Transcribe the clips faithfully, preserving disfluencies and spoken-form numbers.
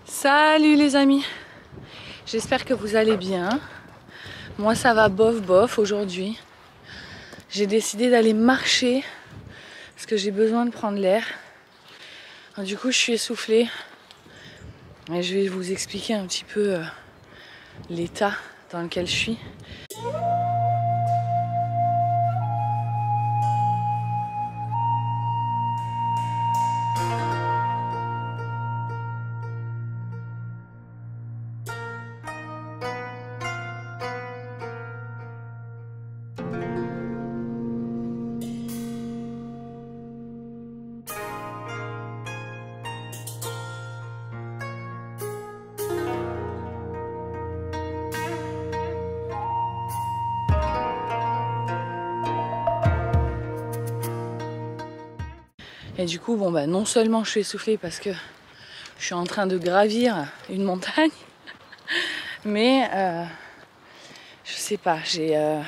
Salut les amis, j'espère que vous allez bien. Moi ça va bof bof aujourd'hui. J'ai décidé d'aller marcher parce que j'ai besoin de prendre l'air. Du coup je suis essoufflée et je vais vous expliquer un petit peu euh, l'état dans lequel je suis. Et du coup, bon bah non seulement je suis essoufflée parce que je suis en train de gravir une montagne, mais euh, je sais pas, j'ai euh,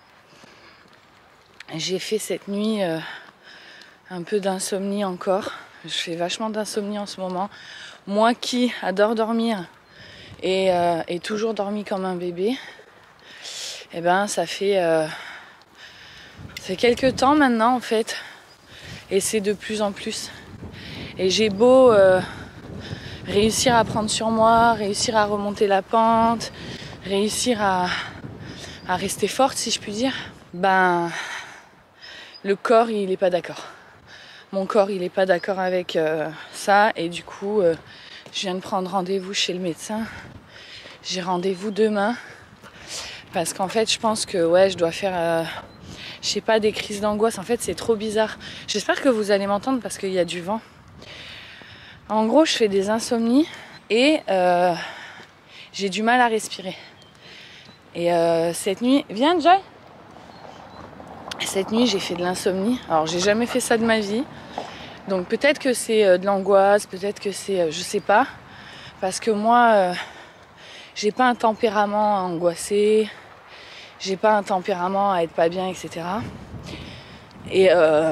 j'ai fait cette nuit euh, un peu d'insomnie encore. Je fais vachement d'insomnie en ce moment. Moi qui adore dormir et, euh, et toujours dormi comme un bébé, et ben ça fait euh, ça fait quelques temps maintenant en fait. Et c'est de plus en plus. Et j'ai beau euh, réussir à prendre sur moi, réussir à remonter la pente, réussir à, à rester forte si je puis dire, ben le corps il est pas d'accord. Mon corps il est pas d'accord avec euh, ça et du coup euh, je viens de prendre rendez-vous chez le médecin. J'ai rendez-vous demain parce qu'en fait je pense que ouais je dois faire... Euh, je sais pas, des crises d'angoisse. En fait, c'est trop bizarre. J'espère que vous allez m'entendre parce qu'il y a du vent. En gros, je fais des insomnies et euh, j'ai du mal à respirer. Et euh, cette nuit... Viens, Joy. Cette nuit, j'ai fait de l'insomnie. Alors, j'ai jamais fait ça de ma vie. Donc, peut-être que c'est euh, de l'angoisse, peut-être que c'est... Euh, je sais pas. Parce que moi, euh, j'ai pas un tempérament à angoisser. J'ai pas un tempérament à être pas bien, et cetera. Et, euh...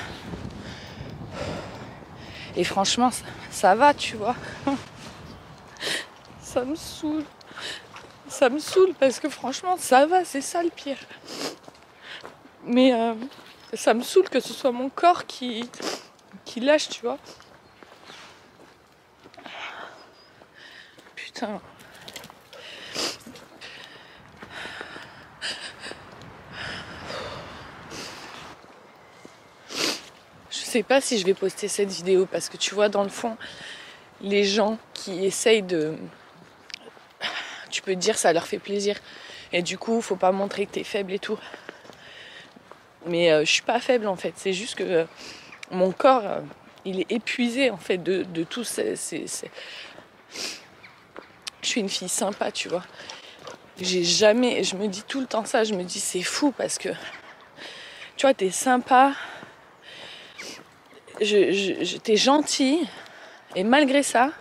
et franchement, ça, ça va, tu vois. Ça me saoule. Ça me saoule parce que franchement, ça va, c'est ça le pire. Mais euh, ça me saoule que ce soit mon corps qui, qui lâche, tu vois. Putain. Je sais pas si je vais poster cette vidéo parce que tu vois dans le fond les gens qui essayent de, tu peux te dire ça leur fait plaisir et du coup faut pas montrer que t'es faible et tout, mais euh, je suis pas faible en fait, c'est juste que euh, mon corps euh, il est épuisé en fait de, de tout ces, ces, ces... Je suis une fille sympa, tu vois, j'ai jamais, je me dis tout le temps ça, je me dis c'est fou parce que tu vois t'es sympa, Je, je, je, t'es gentil et malgré ça,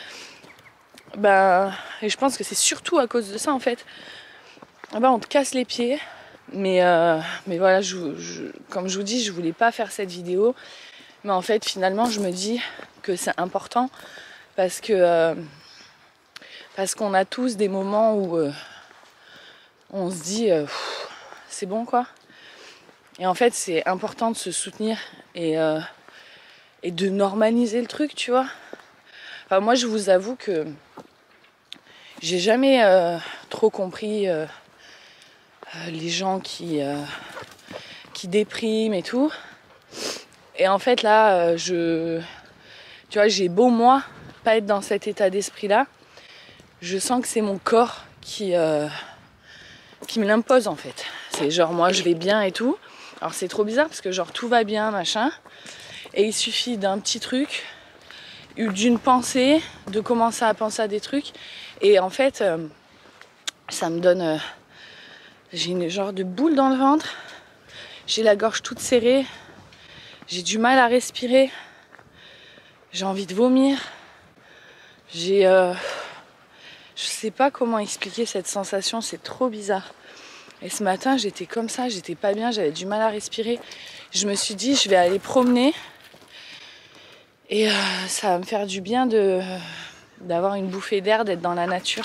ben, et je pense que c'est surtout à cause de ça en fait, ben, on te casse les pieds. Mais, euh, mais voilà, je, je, comme je vous dis, je voulais pas faire cette vidéo, mais en fait finalement je me dis que c'est important parce que euh, parce qu'on a tous des moments où euh, on se dit euh, c'est bon quoi. Et en fait c'est important de se soutenir et euh, et de normaliser le truc, tu vois. Enfin, moi, je vous avoue que j'ai jamais euh, trop compris euh, euh, les gens qui, euh, qui dépriment et tout. Et en fait, là, euh, je, tu vois, j'ai beau, moi, pas être dans cet état d'esprit-là. Je sens que c'est mon corps qui, euh, qui me l'impose, en fait. C'est genre, moi, je vais bien et tout. Alors, c'est trop bizarre parce que, genre, tout va bien, machin. Et il suffit d'un petit truc, d'une pensée, de commencer à penser à des trucs. Et en fait, euh, ça me donne... Euh, j'ai une genre de boule dans le ventre. J'ai la gorge toute serrée. J'ai du mal à respirer. J'ai envie de vomir. J'ai... Euh, je sais pas comment expliquer cette sensation, c'est trop bizarre. Et ce matin, j'étais comme ça, j'étais pas bien, j'avais du mal à respirer. Je me suis dit, je vais aller promener. Et euh, ça va me faire du bien de, d'avoir une bouffée d'air, d'être dans la nature.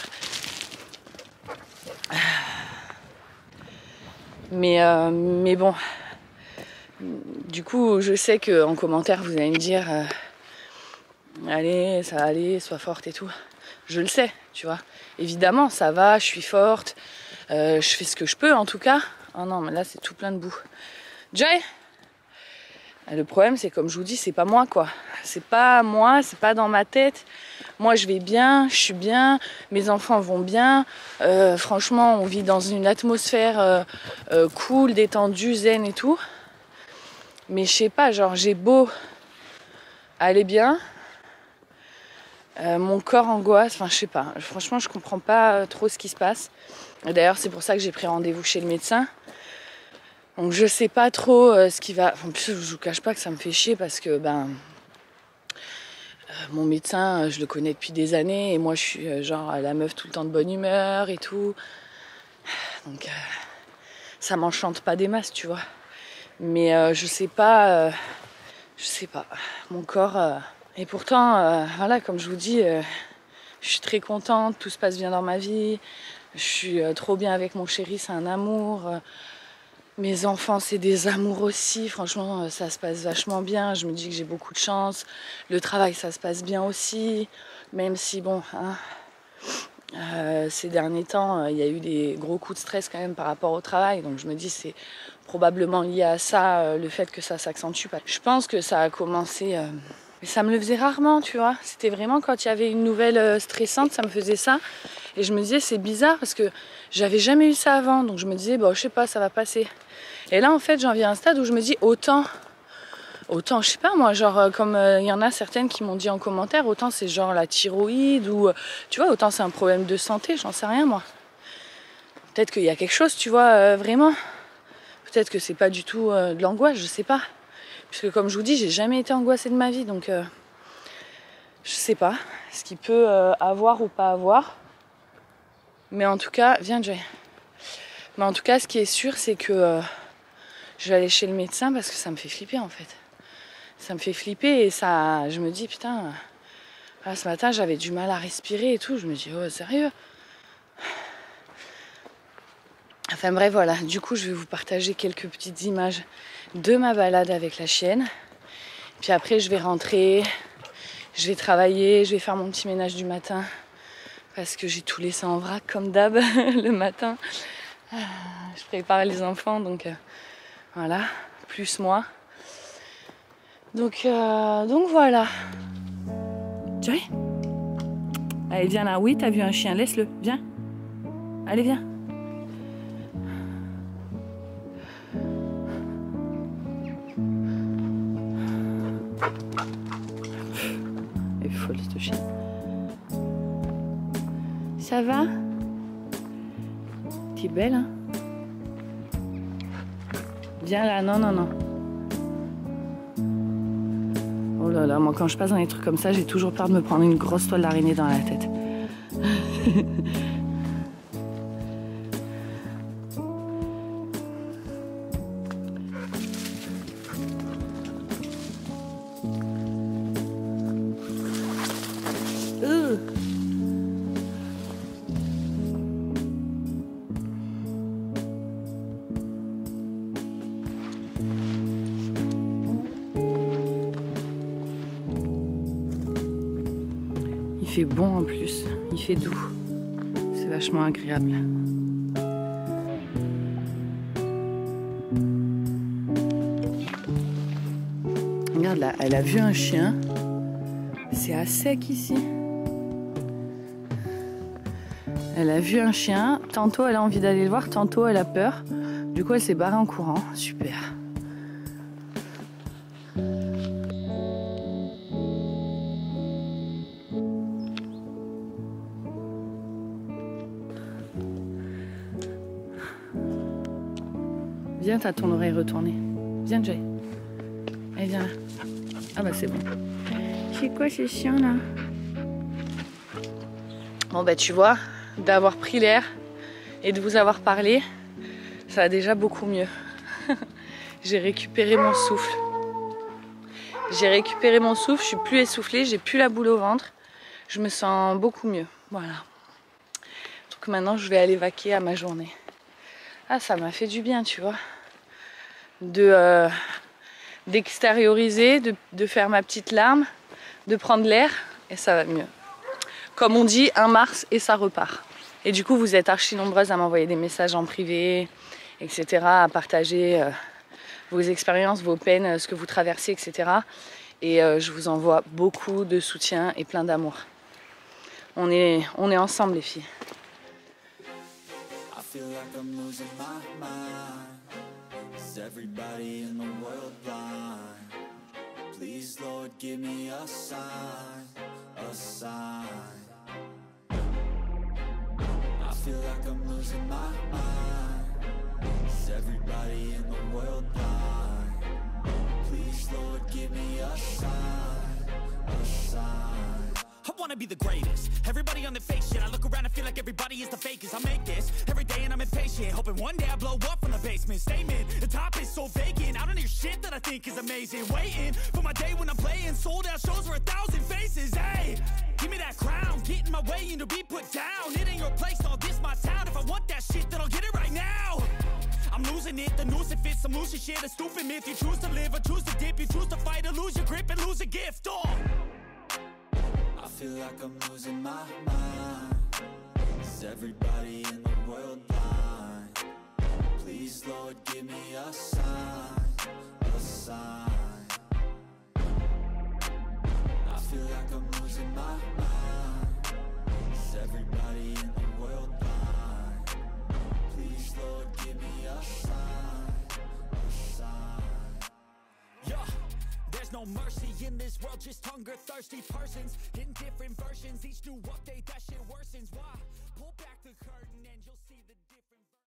Mais, euh, mais bon, du coup, je sais qu'en commentaire, vous allez me dire euh, allez, ça va aller, sois forte et tout. Je le sais, tu vois. Évidemment, ça va, je suis forte, euh, je fais ce que je peux en tout cas. Oh non, mais là, c'est tout plein de boue. Joy, le problème, c'est comme je vous dis, c'est pas moi, quoi. C'est pas moi, c'est pas dans ma tête. Moi, je vais bien, je suis bien, mes enfants vont bien. Euh, franchement, on vit dans une atmosphère euh, euh, cool, détendue, zen et tout. Mais je sais pas, genre, j'ai beau aller bien, euh, mon corps angoisse, enfin, je sais pas. Franchement, je comprends pas trop ce qui se passe. D'ailleurs, c'est pour ça que j'ai pris rendez-vous chez le médecin. Donc je sais pas trop euh, ce qui va... En plus, je vous cache pas que ça me fait chier parce que ben euh, mon médecin, je le connais depuis des années et moi je suis euh, genre la meuf tout le temps de bonne humeur et tout. Donc euh, ça m'enchante pas des masses, tu vois. Mais euh, je sais pas... Euh, je sais pas. Mon corps... Euh... Et pourtant, euh, voilà, comme je vous dis, euh, je suis très contente, tout se passe bien dans ma vie. Je suis euh, trop bien avec mon chéri, c'est un amour. Euh, Mes enfants, c'est des amours aussi. Franchement, ça se passe vachement bien. Je me dis que j'ai beaucoup de chance. Le travail, ça se passe bien aussi. Même si, bon, hein, euh, ces derniers temps, il y a eu des gros coups de stress quand même par rapport au travail. Donc je me dis c'est probablement lié à ça, euh, le fait que ça s'accentue. Je pense que ça a commencé... Euh, mais ça me le faisait rarement, tu vois. C'était vraiment quand il y avait une nouvelle euh, stressante, ça me faisait ça. Et je me disais, c'est bizarre parce que j'avais jamais eu ça avant. Donc je me disais, bon, je sais pas, ça va passer. Et là, en fait, j'en viens à un stade où je me dis, autant, autant, je sais pas moi, genre, euh, comme il euh, y en a certaines qui m'ont dit en commentaire, autant c'est genre la thyroïde ou, euh, tu vois, autant c'est un problème de santé, j'en sais rien, moi. Peut-être qu'il y a quelque chose, tu vois, euh, vraiment. Peut-être que c'est pas du tout euh, de l'angoisse, je sais pas. Puisque comme je vous dis, j'ai jamais été angoissée de ma vie, donc euh, je sais pas ce qu'il peut euh, avoir ou pas avoir. Mais en tout cas, viens Jay. Mais en tout cas, ce qui est sûr, c'est que euh, je vais aller chez le médecin parce que ça me fait flipper en fait. Ça me fait flipper et ça, je me dis putain, là, ce matin j'avais du mal à respirer et tout. Je me dis oh sérieux. Enfin bref voilà, du coup je vais vous partager quelques petites images de ma balade avec la chienne. Puis après je vais rentrer, je vais travailler, je vais faire mon petit ménage du matin. Parce que j'ai tout laissé en vrac comme d'hab le matin. Je prépare les enfants, donc euh, voilà, plus moi. Donc, euh, donc voilà. Joy, allez viens là, oui t'as vu un chien, laisse-le, viens. Allez viens. Elle est folle cette chienne. Ça va? T'es belle, hein? Viens là, non, non, non. Oh là là, moi quand je passe dans les trucs comme ça, j'ai toujours peur de me prendre une grosse toile d'araignée dans la tête. euh. Il fait bon en plus, il fait doux, c'est vachement agréable. Regarde là, elle a vu un chien, c'est à sec ici. Elle a vu un chien, tantôt elle a envie d'aller le voir, tantôt elle a peur. Du coup elle s'est barrée en courant, super. Viens, t'as ton oreille retournée. Viens, Jay. Allez, viens là. Ah bah c'est bon. C'est quoi ces chiens là? Bon bah tu vois, d'avoir pris l'air et de vous avoir parlé, ça va déjà beaucoup mieux. J'ai récupéré mon souffle. J'ai récupéré mon souffle, je suis plus essoufflée, j'ai plus la boule au ventre. je me sens beaucoup mieux. Voilà. Donc maintenant, je vais aller vaquer à ma journée. Ah, ça m'a fait du bien, tu vois. De euh, d'extérioriser, de, de faire ma petite larme, de prendre l'air, et ça va mieux. Comme on dit, un mars et ça repart. Et du coup, vous êtes archi nombreuses à m'envoyer des messages en privé, et cetera, à partager euh, vos expériences, vos peines, ce que vous traversez, et cetera. Et euh, je vous envoie beaucoup de soutien et plein d'amour. On est, on est ensemble, les filles. I feel like I'm losing my mind. Is everybody in the world blind? Please, Lord, give me a sign, a sign. I feel like I'm losing my mind. Is everybody in the world blind? Please, Lord, give me a sign, a sign. I wanna be the greatest. Everybody on the fake shit. I look around and feel like everybody is the fakest. I make this every day and I'm impatient, hoping one day I blow up from the basement. Statement, the top is so vacant. I don't hear shit that I think is amazing. Waiting for my day when I'm playing sold out shows for a thousand faces. Hey, give me that crown, get in my way and to be put down. It ain't your place, all this my town. If I want that shit, then I'll get it right now. I'm losing it, the noose it fits, I'm losing shit. A stupid myth, you choose to live or choose to dip. You choose to fight or lose your grip and lose a gift. Oh, I feel like I'm losing my mind. Is everybody in the world blind? Please, Lord, give me a sign, a sign. I feel like I'm losing my mind. Is everybody in the world blind? Please, Lord, give me a sign, a sign. yeah. There's no mercy in this world, just hunger-thirsty persons in different versions. Each new update, that shit worsens. Why? Pull back the curtain and you'll see the difference.